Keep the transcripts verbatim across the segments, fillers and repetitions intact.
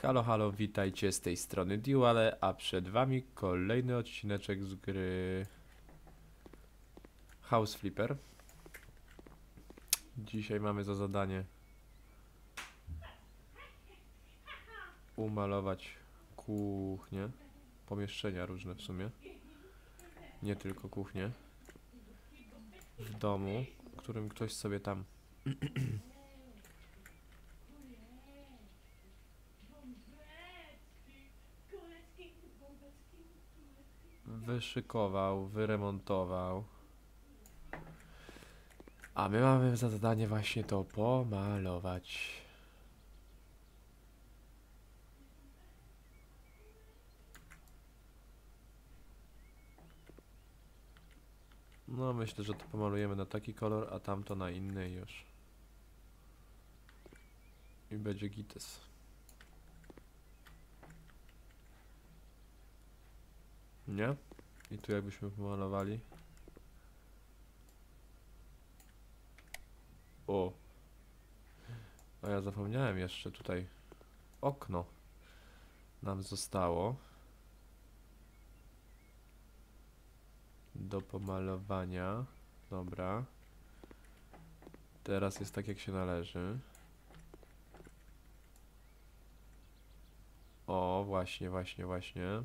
Halo, halo, witajcie z tej strony Duale, a przed wami kolejny odcineczek z gry House Flipper. Dzisiaj mamy za zadanie umalować kuchnię, pomieszczenia różne w sumie, nie tylko kuchnię, w domu, w którym ktoś sobie tam wyszykował, wyremontował. A my mamy za zadanie właśnie to pomalować. No myślę, że to pomalujemy na taki kolor, a tamto na inny już. I będzie gites. Nie? I tu jakbyśmy pomalowali. O! A ja zapomniałem jeszcze tutaj. Okno nam zostało do pomalowania. Dobra. Teraz jest tak, jak się należy. O, właśnie, właśnie, właśnie.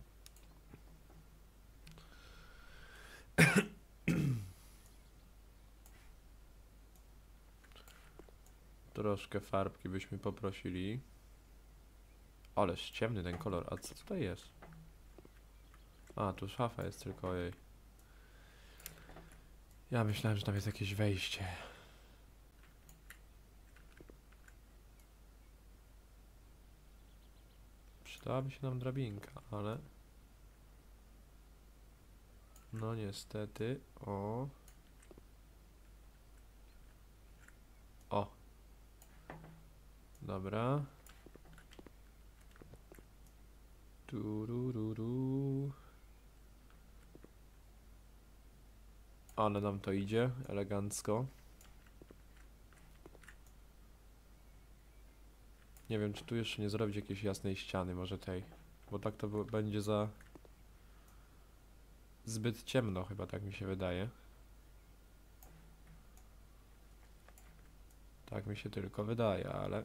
Troszkę farbki byśmy poprosili. Ależ ciemny ten kolor. A co tutaj jest? A, tu szafa jest tylko, jej. Ja myślałem, że tam jest jakieś wejście. Przydałaby się nam drabinka, ale... No niestety, o... O! Dobra. Turururu. Ale nam to idzie, elegancko. Nie wiem, czy tu jeszcze nie zrobić jakiejś jasnej ściany, może tej. Bo tak to będzie za... zbyt ciemno chyba, tak mi się wydaje. Tak mi się tylko wydaje, ale...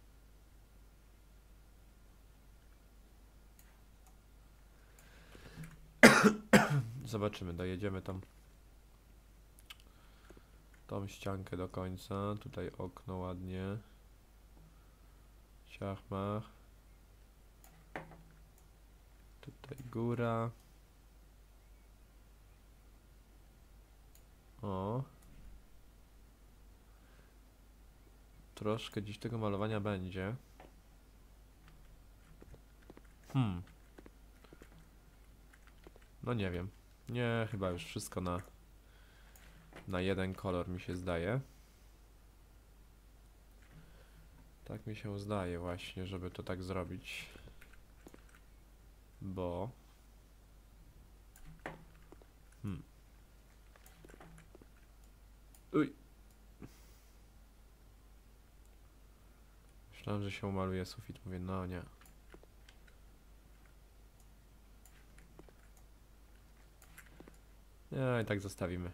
Zobaczymy, dojedziemy tam tą ściankę do końca. Tutaj okno ładnie. Ciachmach. Tutaj góra. O. Troszkę dziś tego malowania będzie. Hmm. No nie wiem. Nie, chyba już wszystko na na jeden kolor mi się zdaje. Tak mi się zdaje właśnie, żeby to tak zrobić. Bo... Hmm. Uj. Myślałem, że się umaluje sufit. Mówię, no nie. Nie, i tak zostawimy.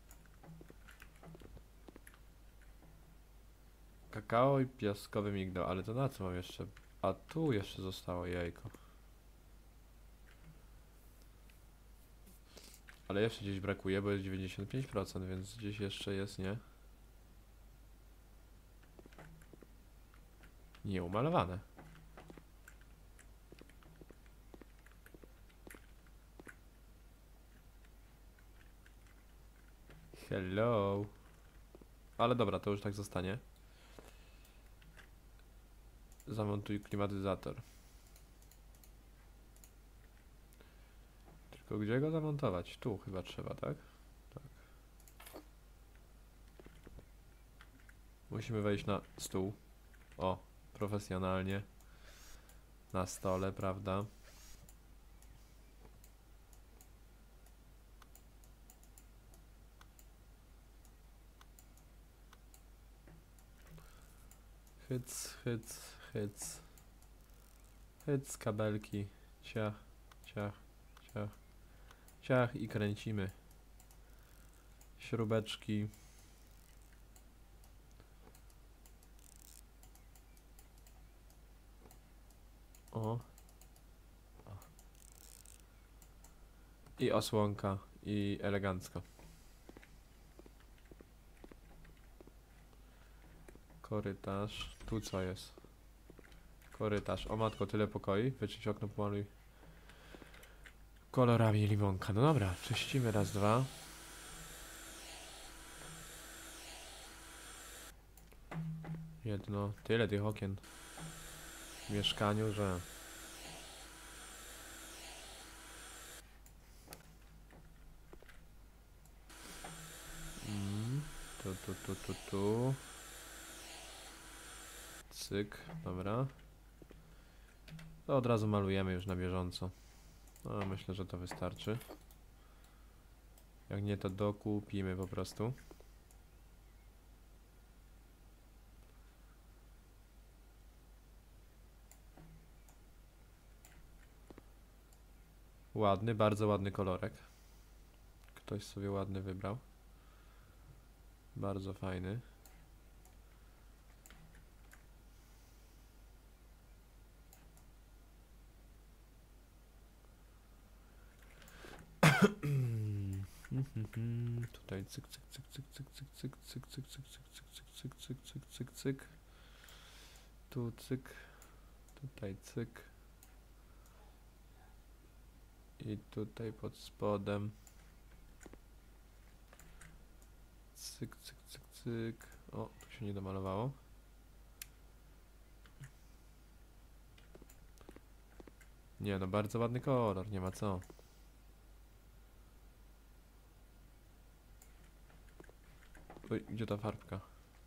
Kakao i piaskowy migdał, ale to na co mam jeszcze? A tu jeszcze zostało jajko. Ale jeszcze gdzieś brakuje, bo jest dziewięćdziesiąt pięć procent, więc gdzieś jeszcze jest, nie? Nieumalowane. Hello. Ale dobra, to już tak zostanie. Zamontuj klimatyzator. Tylko gdzie go zamontować? Tu chyba trzeba, tak? Tak. Musimy wejść na stół. O, profesjonalnie. Na stole, prawda? Hyc, hyc, hyc. Hyc, kabelki. Ciach, ciach, ciach. Ciach i kręcimy. Śrubeczki. O. I osłonka. I elegancko. Korytarz. Tu co jest? Korytarz. O matko, tyle pokoi. Wyczyść okno, pomaluj. Kolorami limonka. No dobra, czyścimy raz, dwa. Jedno. Tyle tych okien w mieszkaniu, że... Mm, tu, tu, tu, tu, tu. Cyk, dobra. To od razu malujemy już na bieżąco. No, myślę, że to wystarczy. Jak nie, to dokupimy po prostu. Ładny, bardzo ładny kolorek. Ktoś sobie ładny wybrał. Bardzo fajny. Tutaj cyk, cyk, cyk, cyk, cyk, cyk, cyk, cyk, cyk, cyk, cyk, cyk, cyk, cyk, cyk, cyk, cyk, cyk. Tu cyk, tutaj cyk. I tutaj pod spodem. Cyk, cyk, cyk, cyk. O, tu się nie domalowało. Nie, no bardzo ładny kolor, nie ma co. Oj, gdzie ta farbka?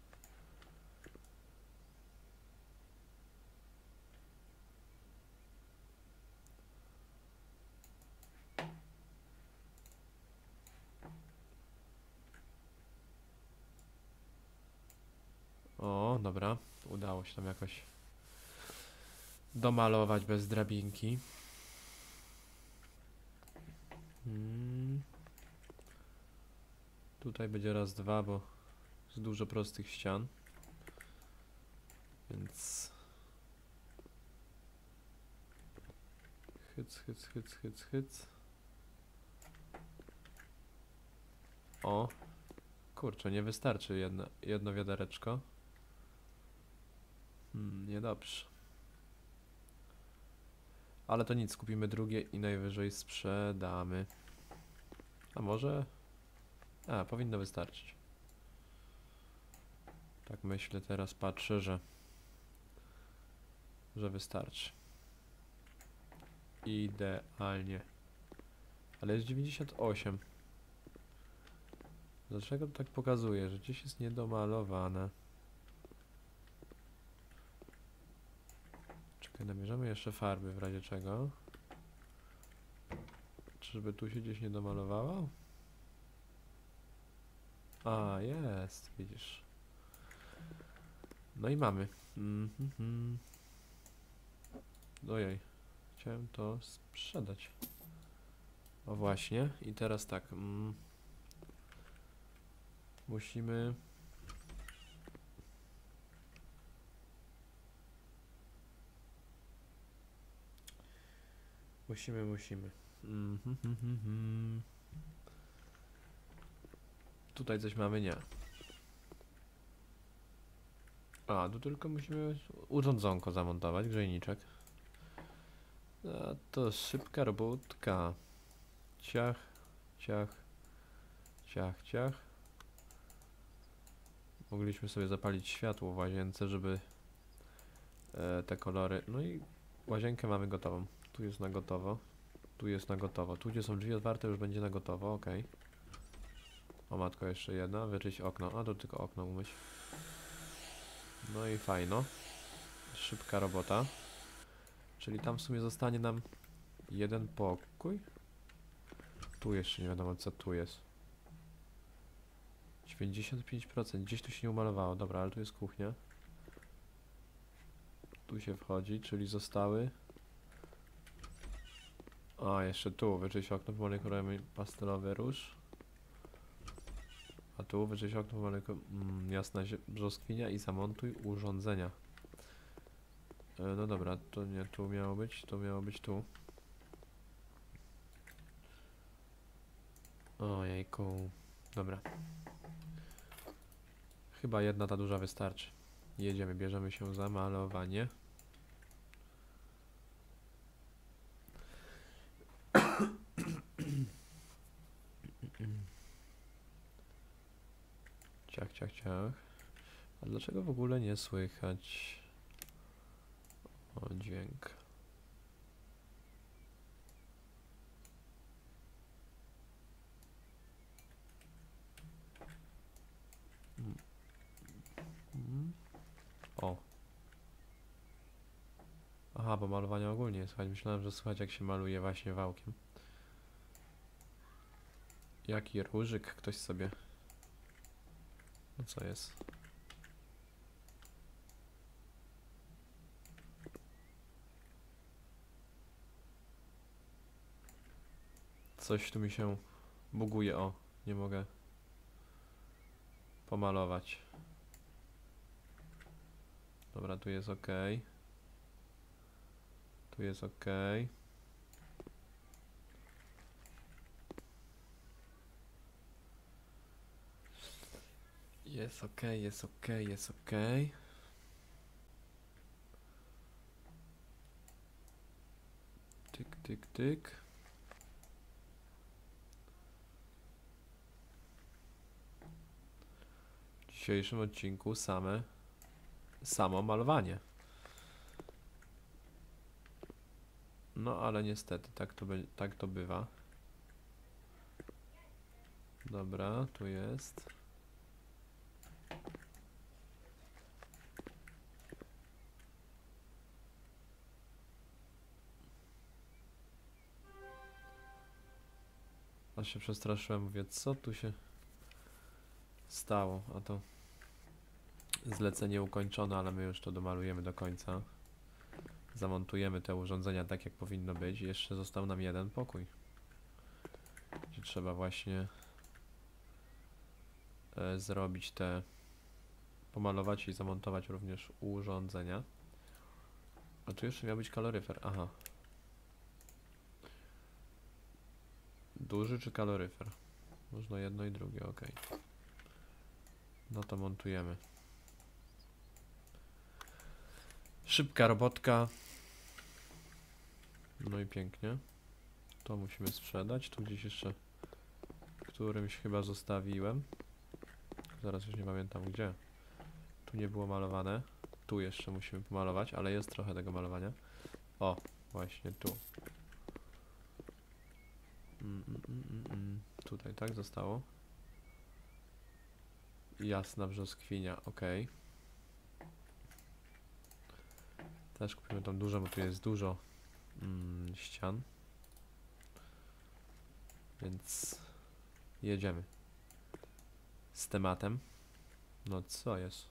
O, dobra. Udało się tam jakoś domalować bez drabinki. Hmm. Tutaj będzie raz, dwa, bo jest dużo prostych ścian. Więc... Hyc, hyc, hyc, hyc, hyc. O. Kurczę, nie wystarczy jedno, jedno wiadereczko. Hmm, niedobrze. Ale to nic, kupimy drugie i najwyżej sprzedamy. A może... A, powinno wystarczyć. Tak myślę, teraz patrzę, że... że wystarczy. Idealnie. Ale jest dziewięćdziesiąt osiem. Dlaczego to tak pokazuje, że gdzieś jest niedomalowane? Czekaj, nabierzemy jeszcze farby w razie czego. Czyżby tu się gdzieś nie domalowało? A, jest, widzisz. No i mamy. Mm -hmm. Ojej, chciałem to sprzedać. O właśnie, i teraz tak. Mm, musimy... Musimy, musimy. Mm -hmm, mm -hmm. Tutaj coś mamy, nie. A, tu tylko musimy urządzonko zamontować, grzejniczek. A to szybka robótka. Ciach, ciach, ciach, ciach. Mogliśmy sobie zapalić światło w łazience, żeby e, te kolory... No i łazienkę mamy gotową. Tu jest na gotowo. Tu jest na gotowo. Tu, gdzie są drzwi otwarte, już będzie na gotowo, ok. O matko, jeszcze jedna. Wyczyść okno. A, to tylko okno umyć. No i fajno. Szybka robota. Czyli tam w sumie zostanie nam jeden pokój. Tu jeszcze nie wiadomo, co tu jest. dziewięćdziesiąt pięć procent. Gdzieś tu się nie umalowało. Dobra, ale tu jest kuchnia. Tu się wchodzi, czyli zostały A, jeszcze tu, wyczyść okno, pomalować kolorami pastelowy róż. A tu, wyczyść okno, pomalować mm, jasna brzoskwinia i zamontuj urządzenia. E, no dobra, to nie tu miało być, to miało być tu. Ojejku, dobra. Chyba jedna ta duża wystarczy. Jedziemy, bierzemy się za malowanie. Ciach, ciach, ciach. A dlaczego w ogóle nie słychać? O, dźwięk. O. Aha, bo malowanie ogólnie jest słychać. Myślałem, że słychać jak się maluje właśnie wałkiem. Jaki różyk ktoś sobie... No co jest? Coś tu mi się buguje, o. Nie mogę pomalować. Dobra, tu jest ok. Tu jest ok. Jest ok, jest ok, jest ok. Tyk, tyk, tyk. W dzisiejszym odcinku same samo malowanie. No ale niestety tak to, be, tak to bywa. Dobra, tu jest. Aż się przestraszyłem, mówię, co tu się stało, a to zlecenie ukończone, ale my już to domalujemy do końca. Zamontujemy te urządzenia tak, jak powinno być. Jeszcze został nam jeden pokój, gdzie trzeba właśnie e, zrobić te, pomalować i zamontować również urządzenia. A tu jeszcze miał być kaloryfer, aha. Duży czy kaloryfer? Można jedno i drugie, ok. No to montujemy. Szybka robotka. No i pięknie. To musimy sprzedać. Tu gdzieś jeszcze którymś chyba zostawiłem. Zaraz już nie pamiętam gdzie. Tu nie było malowane. Tu jeszcze musimy pomalować, ale jest trochę tego malowania. O, właśnie tu. Mm, mm, mm, mm. Tutaj tak zostało. Jasna brzoskwinia, ok. Też kupimy tam dużo, bo tu jest dużo mm, ścian. Więc jedziemy z tematem. No co jest?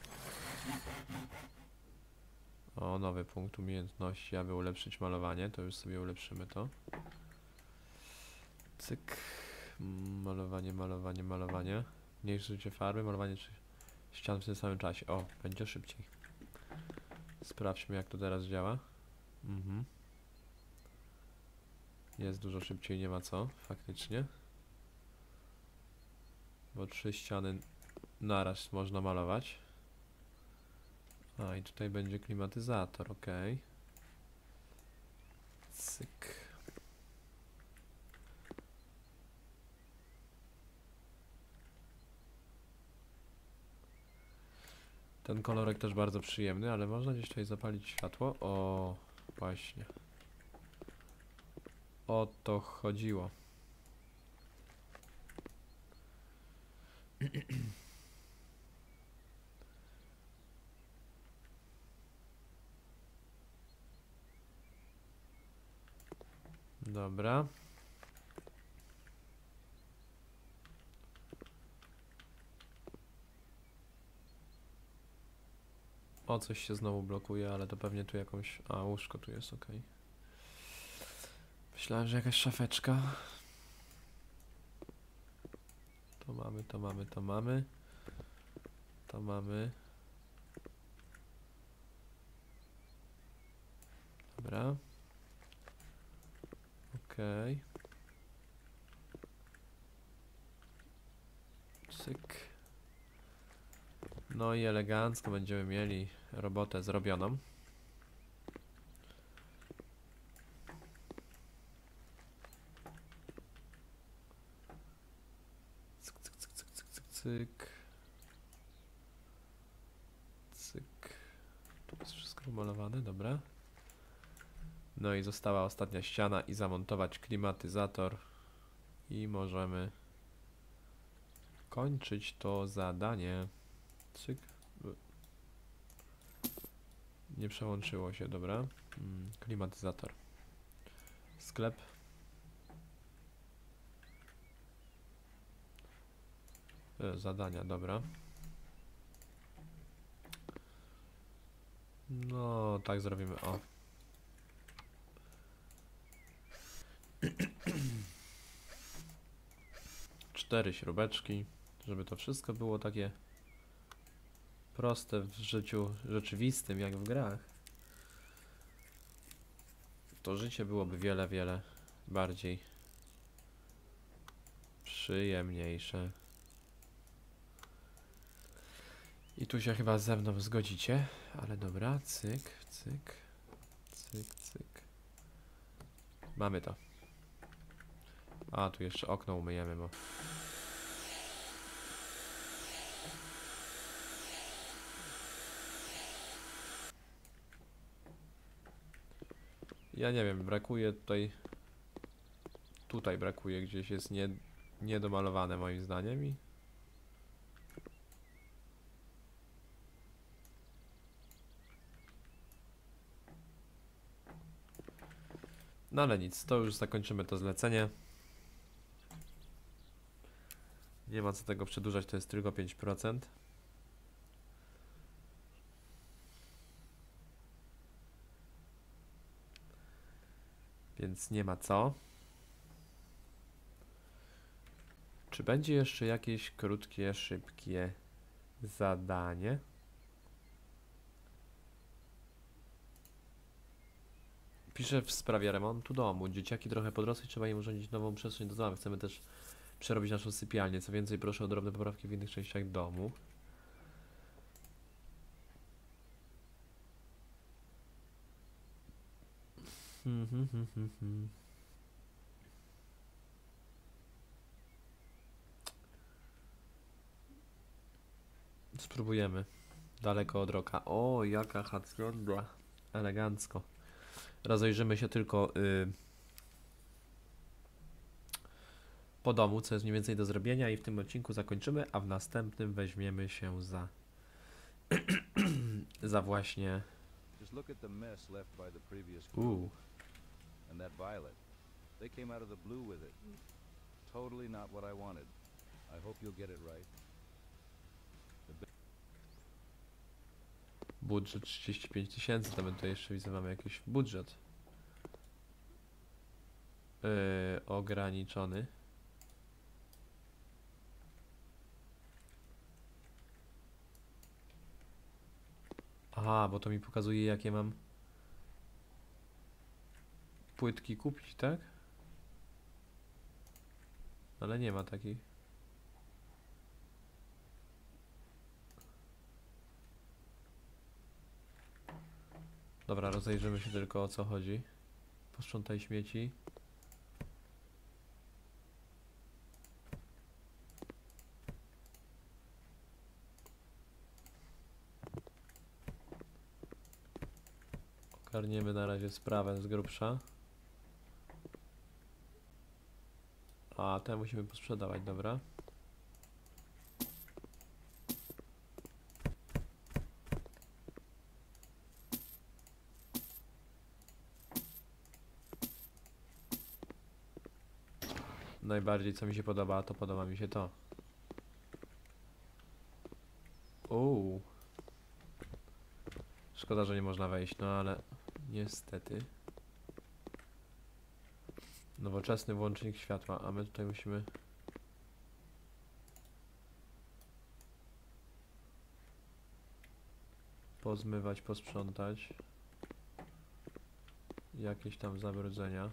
O, nowy punkt umiejętności, aby ulepszyć malowanie. To już sobie ulepszymy to. Cyk. Malowanie, malowanie, malowanie. Mniejsze zużycie farby, malowanie czy ścian w tym samym czasie. O, będzie szybciej. Sprawdźmy, jak to teraz działa. Mhm. Jest dużo szybciej, nie ma co, faktycznie. Bo trzy ściany naraz można malować. A i tutaj będzie klimatyzator, ok. Cyk. Ten kolorek też bardzo przyjemny, ale można gdzieś tutaj zapalić światło. O, właśnie. O to chodziło. Dobra. O, coś się znowu blokuje, ale to pewnie tu jakąś... A, łóżko tu jest, ok. Myślałem, że jakaś szafeczka. To mamy, to mamy, to mamy. To mamy. Dobra. Okej. Cyk. No i elegancko będziemy mieli robotę zrobioną. Cyk, cyk, cyk, cyk, cyk, cyk, cyk. Cyk. Tu jest wszystko umalowane, dobra. No i została ostatnia ściana i zamontować klimatyzator. I możemy kończyć to zadanie. Cyk. Nie przełączyło się, dobra. Hmm, klimatyzator. Sklep. E, zadania, dobra. No, tak zrobimy, o. Cztery śrubeczki, żeby to wszystko było takie proste w życiu rzeczywistym, jak w grach. To życie byłoby wiele, wiele bardziej przyjemniejsze. I tu się chyba ze mną zgodzicie, ale dobra, cyk, cyk, cyk, cyk. Mamy to. A, tu jeszcze okno umyjemy, bo... Ja nie wiem, brakuje tutaj... Tutaj brakuje, gdzieś jest nie, niedomalowane moim zdaniem i... No ale nic, to już zakończymy to zlecenie. Nie ma co tego przedłużać, to jest tylko pięć procent. Więc nie ma co. Czy będzie jeszcze jakieś krótkie, szybkie zadanie? Piszę w sprawie remontu domu. Dzieciaki trochę podrosły, trzeba im urządzić nową przestrzeń do zabawy. Chcemy też przerobić naszą sypialnię. Co więcej, proszę o drobne poprawki w innych częściach domu. Hmm, hmm, hmm, hmm, hmm. Spróbujemy. Daleko od roka. O, jaka hacienda. Elegancko. Rozejrzymy się tylko y, po domu, co jest mniej więcej do zrobienia i w tym odcinku zakończymy, a w następnym weźmiemy się za za właśnie Uuu. And that Violet. They came out of the blue with it. Totally not what I wanted. I hope you'll get it right. Budżet trzydzieści pięć tysięcy, to my tutaj jeszcze widzę, mamy jakiś budżet yy, ograniczony. Aha, bo to mi pokazuje, jakie mam płytki kupić, tak? Ale nie ma takich. Dobra, rozejrzymy się tylko, o co chodzi. Posprzątaj śmieci. Ogarniemy na razie sprawę z grubsza. A, te musimy posprzedawać, dobra. Najbardziej co mi się podoba, to podoba mi się to. Uuu. Szkoda, że nie można wejść, no ale niestety. Nowoczesny włącznik światła, a my tutaj musimy... Pozmywać, posprzątać. Jakieś tam zabrudzenia.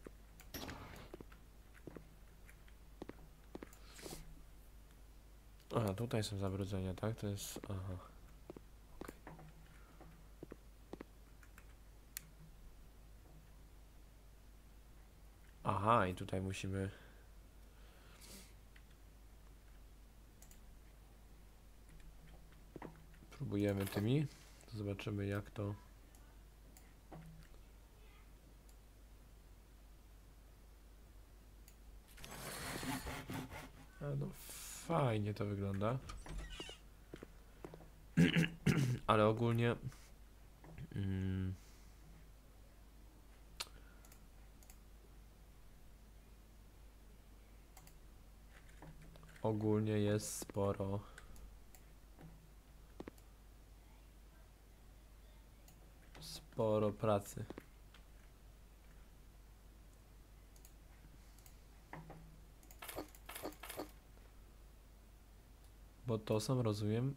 A, tutaj są zabrudzenia, tak? To jest... Aha. Okay. Aha, i tutaj musimy... Próbujemy tymi. Zobaczymy, jak to... A, no fajnie to wygląda. Ale ogólnie... Mm, ogólnie jest sporo... Sporo pracy. Bo to są, rozumiem...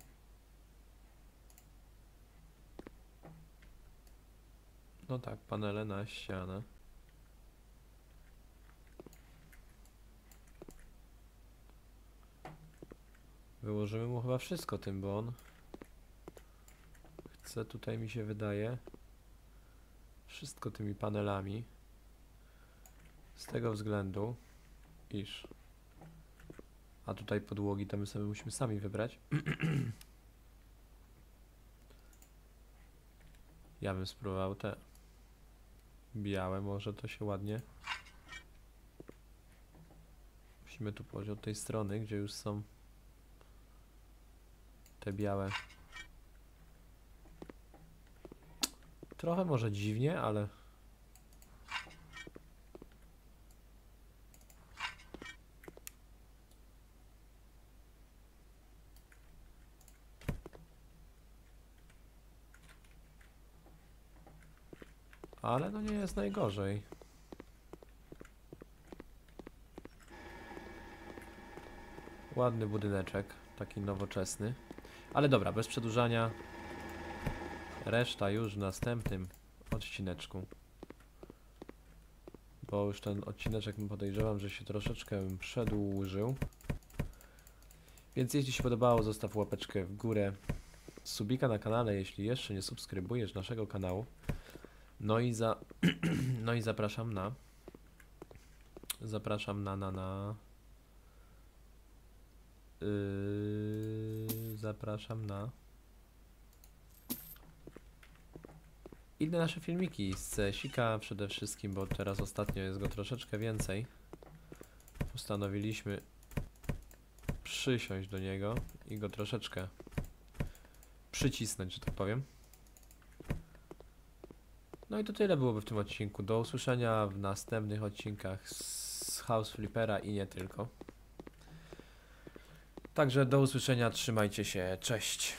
No tak, panele na ścianę. Wyłożymy mu chyba wszystko tym, bo on chce, tutaj mi się wydaje, wszystko tymi panelami. Z tego względu, iż... A tutaj podłogi to my sobie musimy sami wybrać. Ja bym spróbował te białe, może to się ładnie. Musimy tu pójść od tej strony, gdzie już są te białe. Trochę może dziwnie, ale... Ale no nie jest najgorzej. Ładny budyneczek, taki nowoczesny. Ale dobra, bez przedłużania. Reszta już w następnym odcineczku. Bo już ten odcineczek podejrzewam, że się troszeczkę przedłużył. Więc jeśli się podobało, zostaw łapeczkę w górę. Subika na kanale, jeśli jeszcze nie subskrybujesz naszego kanału. No i za... no i zapraszam na... Zapraszam na... na... na... Yy, zapraszam na... inne nasze filmiki z C S I K przede wszystkim, bo teraz ostatnio jest go troszeczkę więcej. Postanowiliśmy przysiąść do niego i go troszeczkę przycisnąć, że tak powiem. No i to tyle byłoby w tym odcinku. Do usłyszenia w następnych odcinkach z House Flippera i nie tylko. Także do usłyszenia, trzymajcie się, cześć.